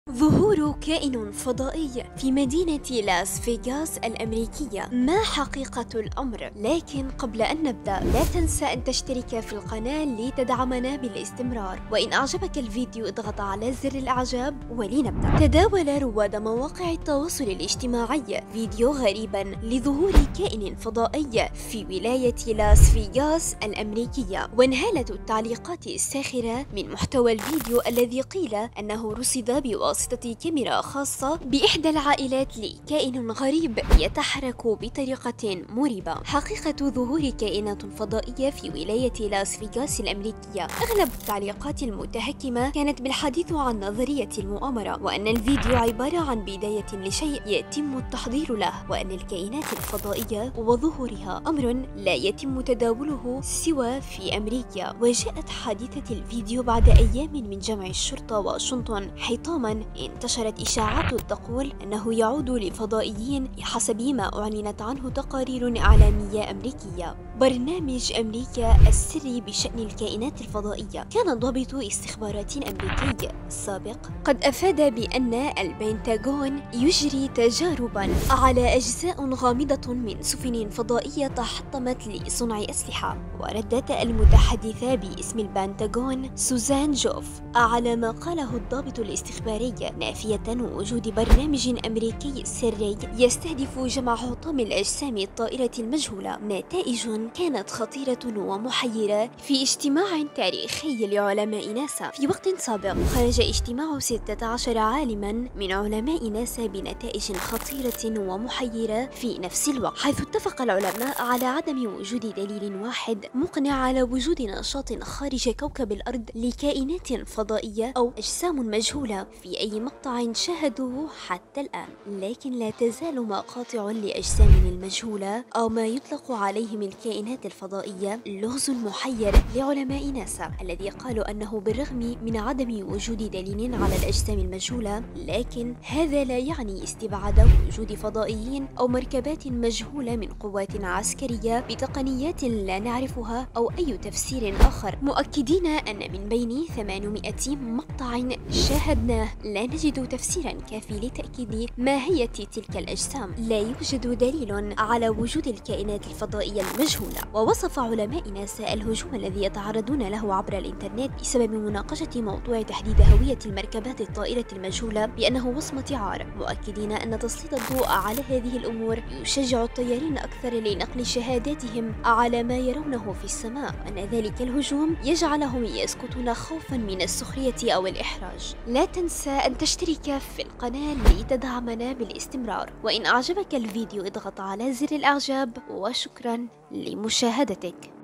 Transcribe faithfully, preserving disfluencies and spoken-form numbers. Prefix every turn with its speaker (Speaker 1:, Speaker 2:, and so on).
Speaker 1: ظهور كائن فضائي في مدينة لاس فيغاس الأمريكية. ما حقيقة الأمر؟ لكن قبل أن نبدأ لا تنسى أن تشترك في القناة لتدعمنا بالاستمرار، وإن أعجبك الفيديو اضغط على زر الإعجاب ولنبدأ. تداول رواد مواقع التواصل الاجتماعي فيديو غريبا لظهور كائن فضائي في ولاية لاس فيغاس الأمريكية، وانهالت التعليقات الساخرة من محتوى الفيديو الذي قيل أنه رصد بواسطة واسطة كاميرا خاصة بإحدى العائلات لكائن غريب يتحرك بطريقة مريبة. حقيقة ظهور كائنات فضائية في ولاية لاس فيغاس الأمريكية. أغلب التعليقات المتهكمة كانت بالحديث عن نظرية المؤامرة، وأن الفيديو عبارة عن بداية لشيء يتم التحضير له، وأن الكائنات الفضائية وظهورها أمر لا يتم تداوله سوى في أمريكا. وجاءت حادثة الفيديو بعد أيام من جمع الشرطة واشنطن حطاما انتشرت إشاعات تقول أنه يعود لفضائيين حسب ما أعلنت عنه تقارير إعلامية أمريكية. برنامج أمريكا السري بشأن الكائنات الفضائية كان ضابط استخبارات أمريكي سابق قد أفاد بأن البنتاغون يجري تجاربا على أجزاء غامضة من سفن فضائية تحطمت لصنع أسلحة. وردت المتحدثة باسم البنتاغون سوزان جوف على ما قاله الضابط الاستخباري، نافية وجود برنامج أمريكي سري يستهدف جمع حطام الأجسام الطائرة المجهولة. نتائج كانت خطيرة ومحيرة في اجتماع تاريخي لعلماء ناسا. في وقت سابق خرج اجتماع ستة عشر عالما من علماء ناسا بنتائج خطيرة ومحيرة في نفس الوقت، حيث اتفق العلماء على عدم وجود دليل واحد مقنع على وجود نشاط خارج كوكب الأرض لكائنات فضائية أو أجسام مجهولة في أي مقطع شاهدوه حتى الآن. لكن لا تزال مقاطع لأجسام المجهولة أو ما يطلق عليهم الكائنات الفضائية لغز محير لعلماء ناسا، الذي قالوا أنه بالرغم من عدم وجود دليل على الأجسام المجهولة، لكن هذا لا يعني استبعاد وجود فضائيين أو مركبات مجهولة من قوات عسكرية بتقنيات لا نعرفها أو أي تفسير آخر، مؤكدين أن من بين ثمانمائة مقطع شاهدناه لا نجد تفسيرا كافي لتأكيد ماهية تلك الأجسام. لا يوجد دليل على وجود الكائنات الفضائية المجهولة. ووصف علماء ناسا الهجوم الذي يتعرضون له عبر الإنترنت بسبب مناقشة موضوع تحديد هوية المركبات الطائرة المجهولة بأنه وصمة عار، مؤكدين أن تسليط الضوء على هذه الأمور يشجع الطيارين أكثر لنقل شهاداتهم على ما يرونه في السماء، وأن ذلك الهجوم يجعلهم يسكتون خوفا من السخرية أو الإحراج. لا تنسى أن تشترك في القناة لتدعمنا بالاستمرار، وإن أعجبك الفيديو اضغط على زر الإعجاب، وشكرا لمشاهدتك.